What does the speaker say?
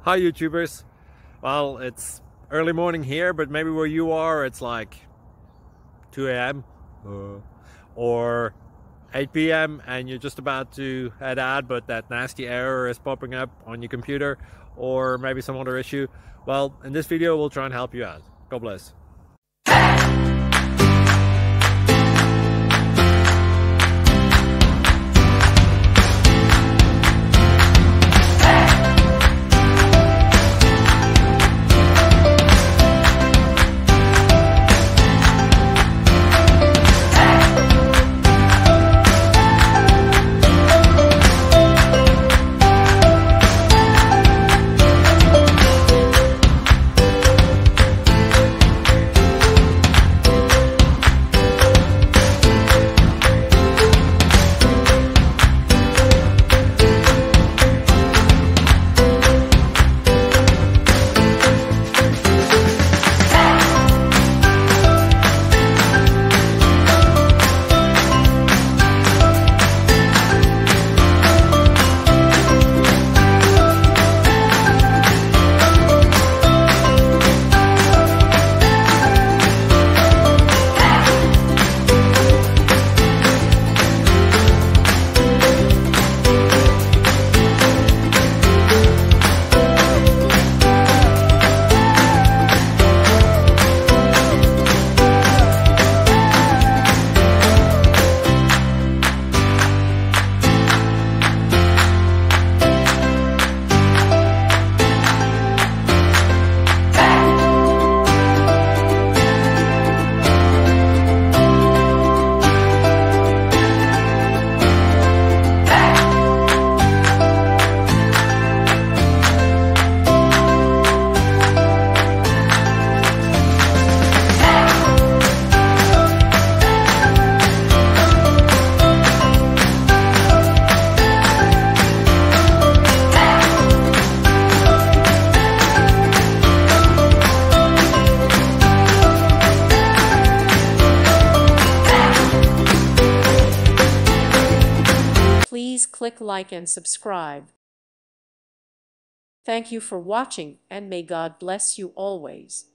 Hi YouTubers. Well, it's early morning here, but maybe where you are it's like 2 a.m. or 8 p.m. and you're just about to head out, but that nasty error is popping up on your computer, or maybe some other issue. Well, in this video we'll try and help you out. God bless. Please click like and subscribe. Thank you for watching, and may God bless you always.